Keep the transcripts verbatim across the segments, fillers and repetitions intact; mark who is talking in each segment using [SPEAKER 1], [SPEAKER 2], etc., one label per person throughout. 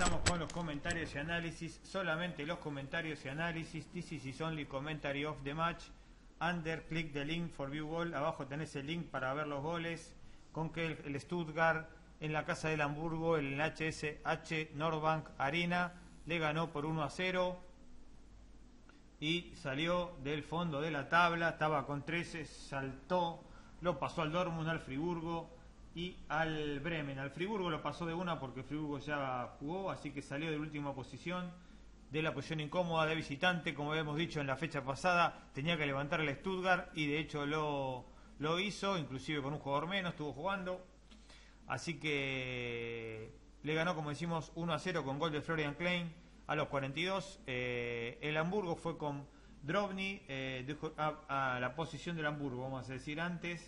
[SPEAKER 1] estamos con los comentarios y análisis, solamente los comentarios y análisis. This is only commentary of the match. Under, click the link for view goal. Abajo tenés el link para ver los goles. Con que el, el Stuttgart en la casa del Hamburgo, el H S H Nordbank Arena, le ganó por uno a cero y salió del fondo de la tabla. Estaba con trece, saltó, lo pasó al Dortmund, al Friburgo y al Bremen. Al Friburgo lo pasó de una porque Friburgo ya jugó, así que salió de la última posición, de la posición incómoda de visitante. Como habíamos dicho en la fecha pasada, tenía que levantar el Stuttgart y de hecho lo, lo hizo, inclusive con un jugador menos estuvo jugando. Así que le ganó, como decimos, uno a cero con gol de Florian Klein a los cuarenta y dos. Eh, el Hamburgo fue con Drobny, eh, dejó a, a la posición del Hamburgo, vamos a decir antes.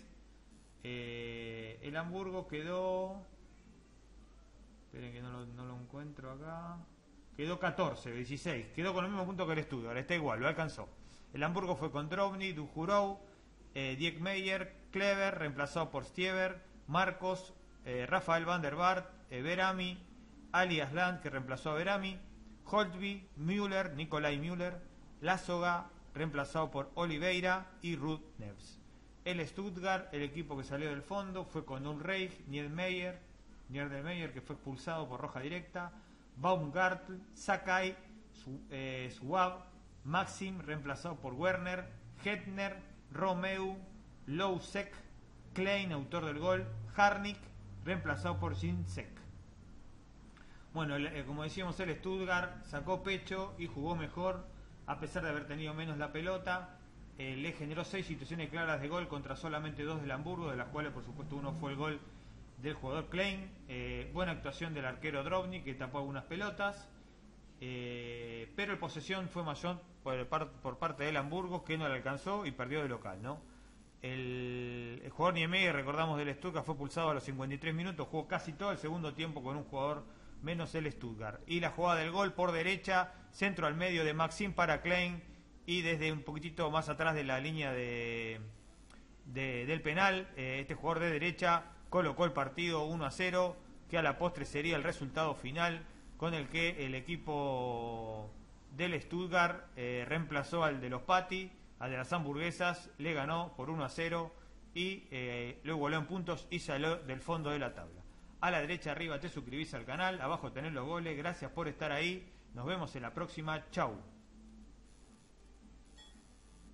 [SPEAKER 1] Eh, el Hamburgo quedó, esperen que no lo, no lo encuentro acá, quedó catorce, dieciséis, quedó con el mismo punto que el Stuttgart, está igual, lo alcanzó. El Hamburgo fue con Drobny, Dujourov, eh, Diek Meyer, Kleber, reemplazado por Stieber, Marcos, eh, Rafael van der Vaart, eh, Berami, Ali Aslan, que reemplazó a Berami, Holtby, Müller, Nikolai Müller, Lassoga, reemplazado por Oliveira, y Ruud Neves. El Stuttgart, el equipo que salió del fondo, fue con Ulreich, Niedermeyer, Niedermeyer, que fue expulsado por roja directa, Baumgartl, Sakai, Su, eh, Suab, Maxim, reemplazado por Werner, Hetner, Romeu, Lousek, Klein, autor del gol, Harnik, reemplazado por Zinsek. Bueno, el, eh, como decíamos, el Stuttgart sacó pecho y jugó mejor, a pesar de haber tenido menos la pelota. Eh, le generó seis situaciones claras de gol contra solamente dos del Hamburgo, de las cuales por supuesto uno fue el gol del jugador Klein. Eh, buena actuación del arquero Drobny, que tapó algunas pelotas, eh, pero el posesión fue mayor por, el par, por parte del Hamburgo, que no le alcanzó y perdió de local, ¿no? El, el jugador Niemeyer, recordamos, del Stuttgart, fue pulsado a los cincuenta y tres minutos, jugó casi todo el segundo tiempo con un jugador menos el Stuttgart. Y la jugada del gol por derecha, centro al medio de Maxim para Klein, y desde un poquitito más atrás de la línea de, de del penal, eh, este jugador de derecha colocó el partido uno a cero, que a la postre sería el resultado final, con el que el equipo del Stuttgart eh, reemplazó al de los Pati, al de las hamburguesas, le ganó por uno a cero y eh, lo igualó en puntos y salió del fondo de la tabla. A la derecha arriba te suscribís al canal, abajo tenés los goles. Gracias por estar ahí, nos vemos en la próxima, chau.